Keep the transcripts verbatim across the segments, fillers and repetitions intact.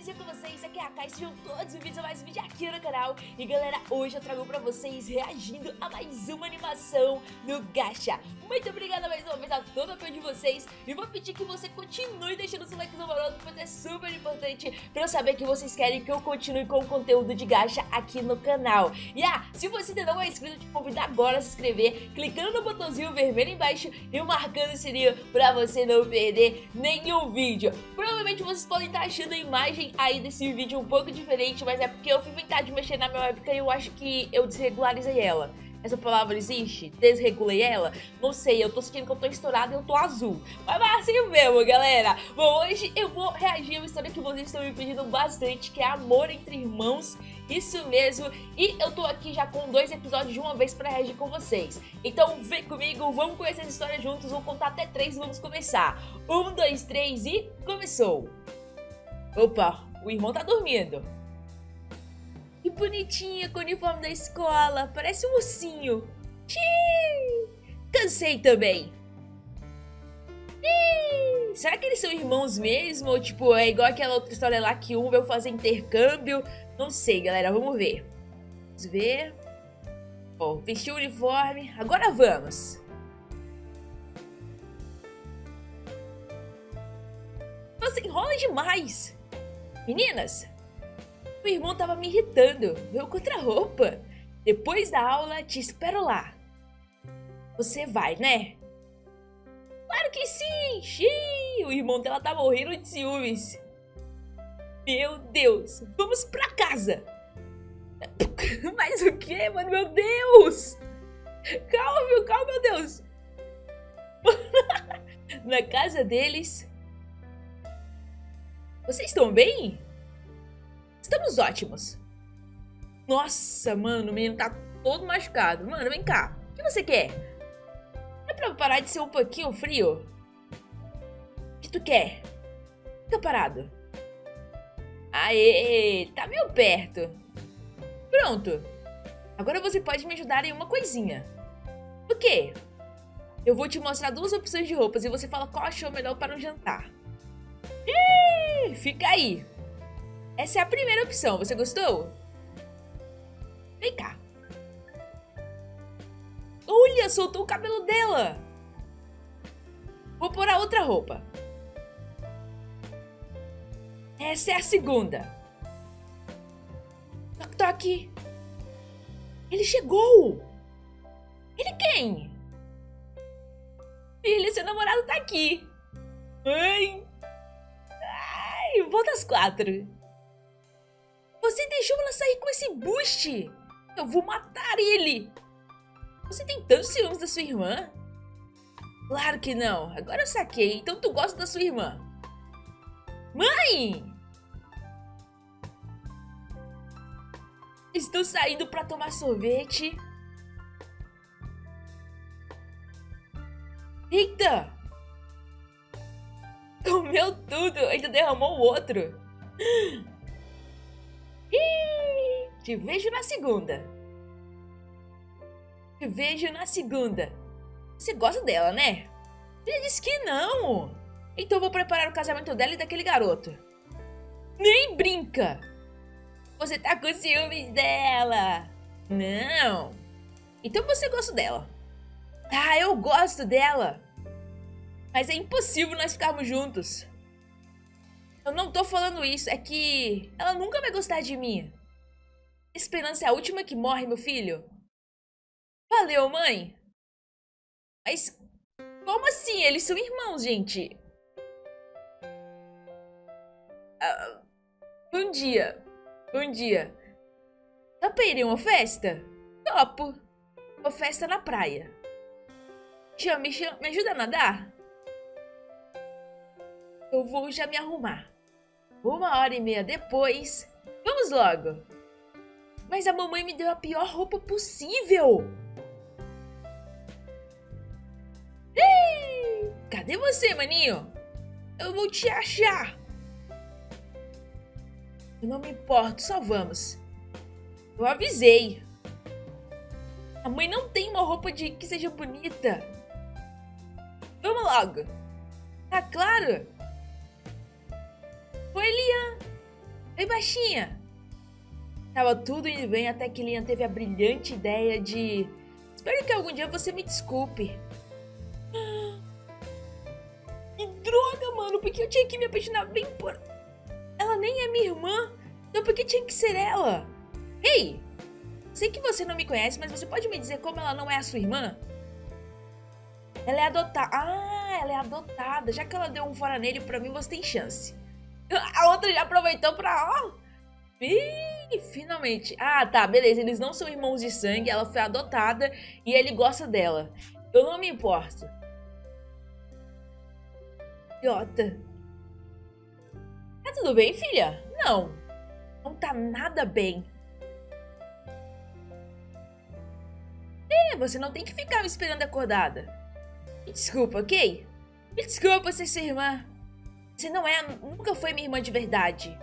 dizer com vocês, aqui é a Kai, sejam todos bem-vindos a mais um vídeo aqui no canal. E galera, hoje eu trago pra vocês reagindo a mais uma animação no Gacha. Muito obrigada mais uma vez a todo o apoio de vocês. E vou pedir que você continue deixando seu like no maroto, pois é super importante pra eu saber que vocês querem que eu continue com o conteúdo de Gacha aqui no canal. E ah, se você ainda não é inscrito, eu te convido agora a se inscrever, clicando no botãozinho vermelho embaixo e marcando o sininho pra você não perder nenhum vídeo. Provavelmente vocês podem estar achando a imagem aí desse vídeo um pouco diferente, mas é porque eu fui inventar de mexer na minha webcam e eu acho que eu desregularizei ela. Essa palavra existe? Desregulei ela? Não sei, eu tô sentindo que eu tô estourado e eu tô azul. Mas vai assim mesmo, galera. Bom, hoje eu vou reagir a uma história que vocês estão me pedindo bastante, que é Amor Entre Irmãos. Isso mesmo. E eu tô aqui já com dois episódios de uma vez pra reagir com vocês. Então vem comigo, vamos conhecer essa história juntos. Vamos contar até três e vamos começar. Um, dois, três e começou. Opa, o irmão tá dormindo. Que bonitinha com o uniforme da escola, parece um ursinho. Xiii, cansei também. Xiii, será que eles são irmãos mesmo? Ou tipo, é igual aquela outra história lá que um veio fazer intercâmbio? Não sei, galera, vamos ver. Vamos ver. Ó, vestiu o uniforme, agora vamos. Você enrola demais. Meninas, o irmão tava me irritando. Veio com outra roupa. Depois da aula, te espero lá. Você vai, né? Claro que sim! Xiii, o irmão dela tá morrendo de ciúmes. Meu Deus! Vamos pra casa! Mas o que, mano? Meu Deus! Calma, viu? Calma, meu Deus! Na casa deles. Vocês estão bem? Estamos ótimos. Nossa, mano, o menino tá todo machucado. Mano, vem cá. O que você quer? É pra parar de ser um pouquinho frio? O que tu quer? Fica parado. Aê, tá meio perto. Pronto. Agora você pode me ajudar em uma coisinha. O quê? Eu vou te mostrar duas opções de roupas e você fala qual achou melhor para um jantar. Ih, fica aí. Essa é a primeira opção, você gostou? Vem cá. Olha, soltou o cabelo dela. Vou pôr a outra roupa. Essa é a segunda. Toque, toque. Ele chegou. Ele quem? Filha, seu namorado tá aqui. Mãe. Ai, volta às quatro. Você deixou ela sair com esse buste? Eu vou matar ele! Você tem tantos ciúmes da sua irmã? Claro que não, agora eu saquei, então tu gosta da sua irmã. Mãe! Estou saindo pra tomar sorvete. Eita! Comeu tudo, ainda derramou o outro. Te vejo na segunda. Te vejo na segunda. Você gosta dela, né? Ele disse que não. Então eu vou preparar o casamento dela e daquele garoto. Nem brinca. Você tá com ciúmes dela. Não. Então você gosta dela. Ah, eu gosto dela. Mas é impossível nós ficarmos juntos. Eu não tô falando isso, é que ela nunca vai gostar de mim. Esperança é a última que morre, meu filho. Valeu, mãe. Mas como assim? Eles são irmãos, gente. Ah, bom dia. Bom dia. Dá pra ir em uma festa? Topo. Uma festa na praia. Tia, me, chama, me ajuda a nadar? Eu vou já me arrumar. Uma hora e meia depois. Vamos logo. Mas a mamãe me deu a pior roupa possível. Ih, cadê você, maninho? Eu vou te achar. Eu não me importo, só vamos. Eu avisei. A mãe não tem uma roupa de que seja bonita. Vamos logo. Tá claro? Oi, Lian. Ei, baixinha! Tava tudo indo bem até que Liam teve a brilhante ideia de... Espero que algum dia você me desculpe. Que droga, mano! Por que eu tinha que me apaixonar bem por... Ela nem é minha irmã. Então por que tinha que ser ela? Ei! Sei que você não me conhece, mas você pode me dizer como ela não é a sua irmã? Ela é adotada. Ah, ela é adotada. Já que ela deu um fora nele, pra mim você tem chance. A outra já aproveitou pra... Ó. Ih, finalmente. Ah, tá, beleza. Eles não são irmãos de sangue. Ela foi adotada e ele gosta dela. Eu não me importo. Idiota. Tá tudo bem, filha? Não. Não tá nada bem. É, você não tem que ficar me esperando acordada. Me desculpa, ok? Me desculpa ser sua irmã. Você não é, nunca foi minha irmã de verdade.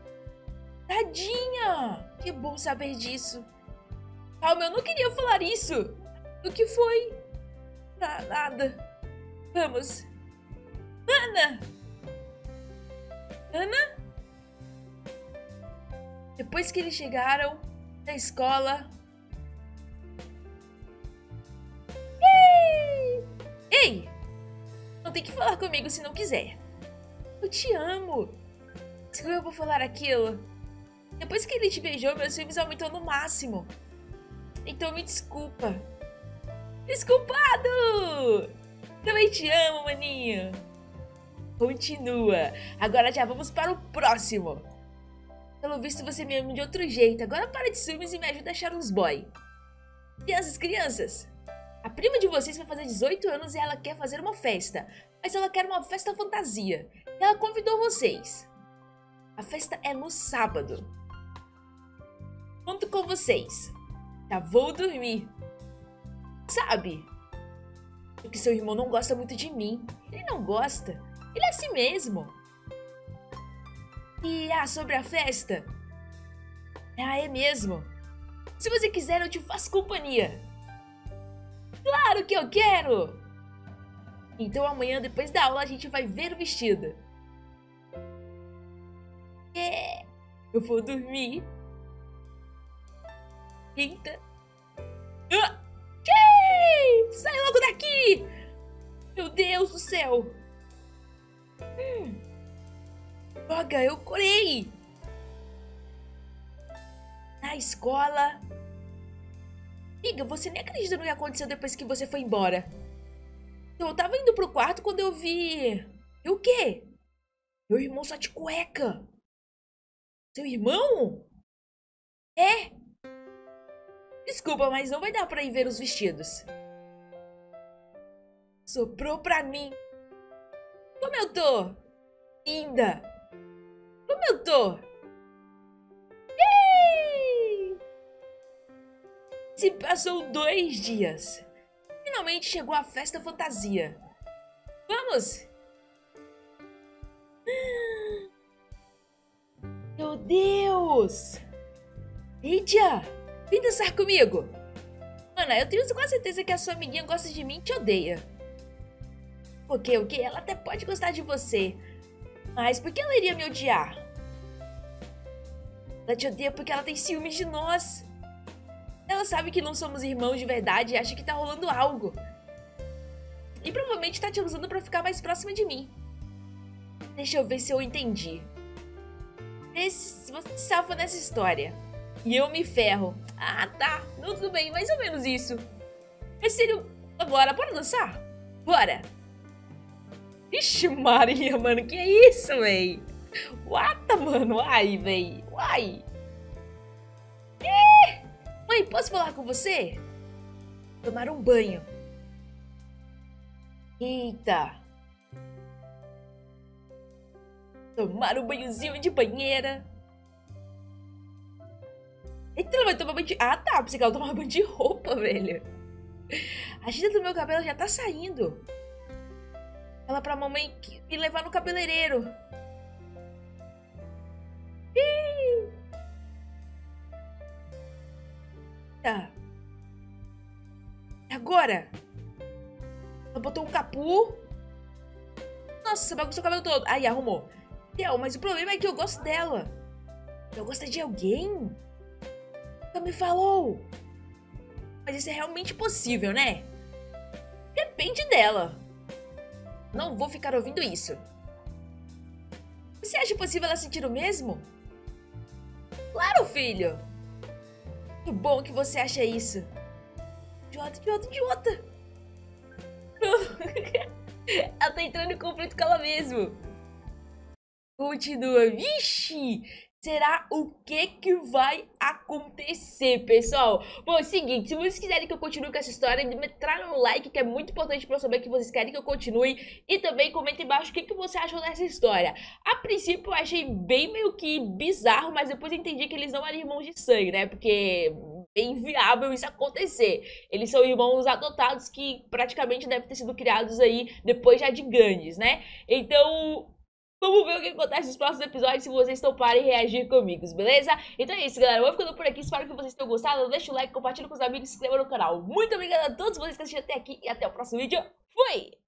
Tadinha! Que bom saber disso. Calma, eu não queria falar isso. O que foi? Ah, nada. Vamos. Ana! Ana? Depois que eles chegaram da escola... Ei! Ei! Não tem que falar comigo se não quiser. Eu te amo. Desculpa por falar aquilo. Depois que ele te beijou, meus filmes aumentou no máximo. Então me desculpa. Desculpado! Também te amo, maninho. Continua. Agora já vamos para o próximo. Pelo visto você me ama de outro jeito. Agora para de ciúmes e me ajuda a achar uns boy. Crianças, crianças. A prima de vocês vai fazer dezoito anos e ela quer fazer uma festa. Mas ela quer uma festa fantasia. E ela convidou vocês. A festa é no sábado. Conto com vocês. Já vou dormir. Sabe? Porque seu irmão não gosta muito de mim. Ele não gosta. Ele é assim mesmo. E, ah, sobre a festa? Ah, é mesmo. Se você quiser, eu te faço companhia. Claro que eu quero! Então amanhã, depois da aula, a gente vai ver o vestido. É, eu vou dormir. Eita. Ah! Sai logo daqui! Meu Deus do céu! Hum. Droga, eu corei! Na escola... Amiga, você nem acredita no que aconteceu depois que você foi embora. Então, eu tava indo pro quarto quando eu vi... E o quê? Meu irmão só de cueca. Seu irmão? É? Desculpa, mas não vai dar pra ir ver os vestidos. Soprou pra mim. Como eu tô? Linda. Como eu tô? Ei! Se passou dois dias. Finalmente chegou a festa fantasia. Vamos! Meu Deus! Lídia! Vem dançar comigo! Ana, eu tenho quase certeza que a sua amiguinha gosta de mim e te odeia. Ok, ok, ela até pode gostar de você. Mas por que ela iria me odiar? Ela te odeia porque ela tem ciúmes de nós. Ela sabe que não somos irmãos de verdade e acha que tá rolando algo. E provavelmente tá te usando pra ficar mais próxima de mim. Deixa eu ver se eu entendi. Vê se você se salva nessa história. E eu me ferro. Ah, tá. Não, tudo bem, mais ou menos isso. É sério. Agora, bora dançar? Bora. Ixi, Maria, mano. Que é isso, véi? What, mano? Ai, véi. Uai. Ih! Mãe, posso falar com você? Tomar um banho. Eita. Tomar um banhozinho de banheira. Eita, ela vai tomar banho de... Ah, tá. Pensei que ela tomava banho de roupa, velho. A tinta do meu cabelo já tá saindo. Fala pra mamãe me levar no cabeleireiro. Ih. Tá. Agora. Ela botou um capu. Nossa, você bagunçou o cabelo todo. Aí, arrumou. Então, mas o problema é que eu gosto dela. Eu gosto de alguém? Nunca me falou. Mas isso é realmente possível, né? Depende dela. Não vou ficar ouvindo isso. Você acha possível ela sentir o mesmo? Claro, filho. Que bom que você acha isso. Idiota, idiota, idiota. Ela tá entrando em conflito com ela mesma. Continua. Vixe! Será o que que vai acontecer, pessoal? Bom, é o seguinte, se vocês quiserem que eu continue com essa história, me traga um like, que é muito importante pra eu saber que vocês querem que eu continue. E também comenta embaixo o que que você achou dessa história. A princípio eu achei bem meio que bizarro, mas depois eu entendi que eles não eram irmãos de sangue, né? Porque é inviável isso acontecer. Eles são irmãos adotados que praticamente devem ter sido criados aí depois já de grandes, né? Então... vamos ver o que acontece nos próximos episódios se vocês toparem reagir comigo, beleza? Então é isso, galera. Eu vou ficando por aqui. Espero que vocês tenham gostado. Deixa o like, compartilha com os amigos e se inscreva no canal. Muito obrigada a todos vocês que assistiram até aqui e até o próximo vídeo. Fui!